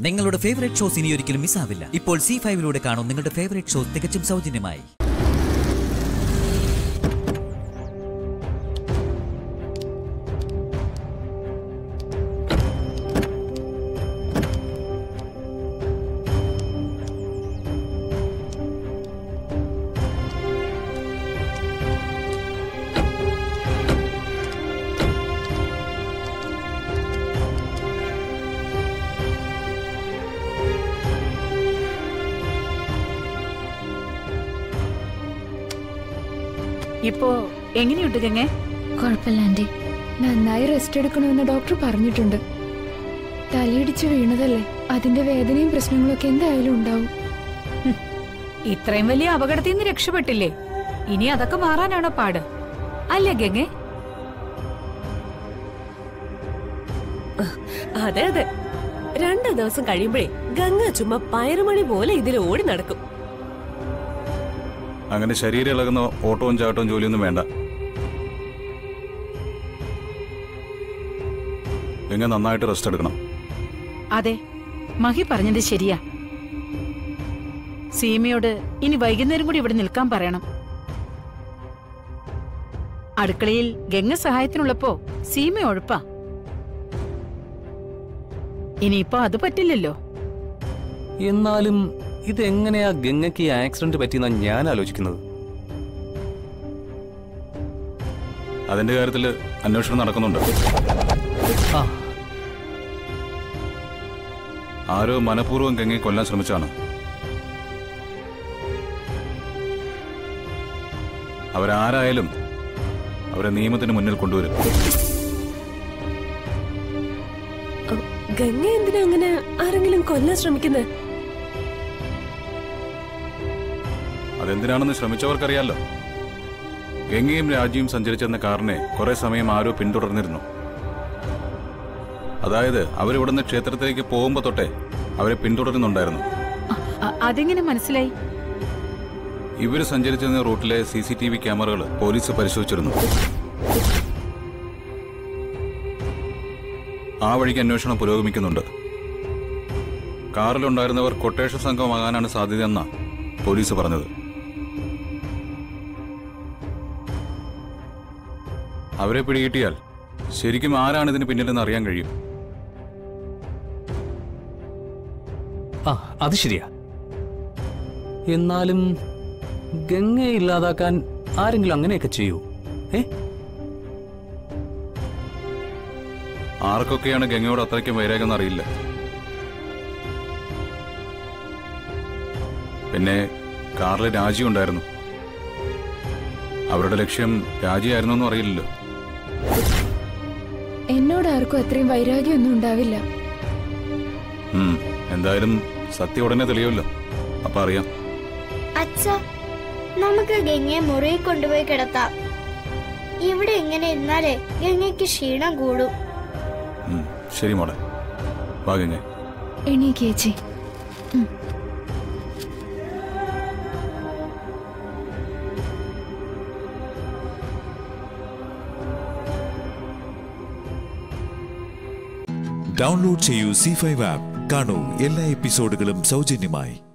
നിങ്ങളുടെ favourite shows ഇനി ഒരിക്കലും മിസ്സാവില്ല. ഇപ്പോൾ C5 കാണും നിങ്ങളുടെ ഫേവറേറ്റ് ഷോസ് തികച്ചും സൗജന്യമായി. ഇപ്പോ എങ്ങനെയുണ്ട് ഗംഗേ? കുഴപ്പമില്ല ആന്റി, നന്നായി റെസ്റ്റ് എടുക്കണമെന്ന് ഡോക്ടർ പറഞ്ഞിട്ടുണ്ട്. തലയിടിച്ച് വീണതല്ലേ, അതിന്റെ വേദനയും പ്രശ്നങ്ങളും ഒക്കെ എന്തായാലും ഉണ്ടാവും. ഇത്രയും വലിയ അപകടത്തിൽ നിന്ന് രക്ഷപ്പെട്ടില്ലേ, ഇനി അതൊക്കെ മാറാനാണോ പാട്? അല്ലേ ഗംഗേ? അതെ അതെ, 2 ദിവസം കഴിയുമ്പോഴേ ഗംഗ ചുമ്മാ പയറുമണി പോലെ ഇതിൽ ഓടി നടക്കും. അങ്ങനെ ശരീരം ഇളകുന്ന ഓട്ടവും ചാട്ടവും ജോലിയൊന്നും വേണ്ട. ഗംഗ നന്നായിട്ട് റെസ്റ്റ് എടുക്കണം. അതെ, മഹി പറഞ്ഞത് ശരിയാ. സീമയോട് ഇനി വൈകുന്നേരം കൂടി ഇവിടെ നിൽക്കാൻ പറയണം. അടുക്കളയിൽ ഗംഗ സഹായത്തിനുള്ളപ്പോ സീമ ഉഴപ്പാ. ഇനിയിപ്പോ അത് പറ്റില്ലല്ലോ. എന്നാലും ഇതെങ്ങനെയാ ഗംഗയ്ക്ക് ആക്സിഡന്റ് പറ്റിയെന്നാ ഞാൻ ആലോചിക്കുന്നത്. അതിന്റെ കാര്യത്തില് അന്വേഷണം നടക്കുന്നുണ്ട്. ആരോ മനഃപൂർവ്വം ഗംഗയെ കൊല്ലാൻ ശ്രമിച്ചാണ്. അവരാരായാലും അവരെ നിയമത്തിന് മുന്നിൽ കൊണ്ടുവരും. ഗംഗ എന്തിനാ അങ്ങനെ ആരെങ്കിലും കൊല്ലാൻ ശ്രമിക്കുന്നത്? അതെന്തിനാണെന്ന് ശ്രമിച്ചവർക്കറിയാലോ. ഗംഗയും രാജിയും സഞ്ചരിച്ചെന്ന കാറിനെ കുറെ സമയം ആരോ പിന്തുടർന്നിരുന്നു. അതായത് അവരിവിടുന്ന് ക്ഷേത്രത്തിലേക്ക് പോകുമ്പോ തൊട്ടേ അവരെ പിന്തുടരുന്നുണ്ടായിരുന്നു. അതെങ്ങനെ മനസ്സിലായി? ഇവര് സഞ്ചരിച്ചിരുന്ന റൂട്ടിലെ CCTV ക്യാമറകൾ പോലീസ് പരിശോധിച്ചിരുന്നു. ആ വഴിക്ക് അന്വേഷണം പുരോഗമിക്കുന്നുണ്ട്. കാറിലുണ്ടായിരുന്നവർ കൊട്ടേഷൻ സംഘമാകാനാണ് സാധ്യതയെന്നാ പോലീസ് പറഞ്ഞത്. അവരെ പിടികിട്ടിയാൽ ശരിക്കും ആരാണ് ഇതിന് പിന്നിലെന്ന് അറിയാൻ കഴിയും. അത് ശരിയാ. എന്നാലും ഗംഗയെ ഇല്ലാതാക്കാൻ ആരെങ്കിലും അങ്ങനെയൊക്കെ ചെയ്യൂ? ആർക്കൊക്കെയാണ് ഗംഗയോട് അത്രയ്ക്കും വൈരാഗ്യം അറിയില്ല. പിന്നെ കാറിൽ രാജി ഉണ്ടായിരുന്നു. അവരുടെ ലക്ഷ്യം രാജിയായിരുന്നൊന്നും അറിയില്ലല്ലോ. എന്നോട് ആർക്കും അത്രയും വൈരാഗ്യമൊന്നും ഉണ്ടാവില്ല. എന്തായാലും സത്യം ഉടനെ തെളിയുമല്ലോ, അപ്പൊ അറിയാം. അച്ഛാ, നമുക്ക് ഗംഗയെ മുറിയിൽ കൊണ്ടുപോയി കിടത്താം. ഇവിടെ ഇങ്ങനെ ഇരുന്നാലേ ഗംഗയ്ക്ക് ക്ഷീണം കൂടും. ശരി മോളെ, വാ ഗംഗ. എണീക്കേച്ചി. ഡൗൺലോഡ് ചെയ്യൂ C5 ആപ്പ്. കാണൂ എല്ലാ എപ്പിസോഡുകളും സൗജന്യമായി.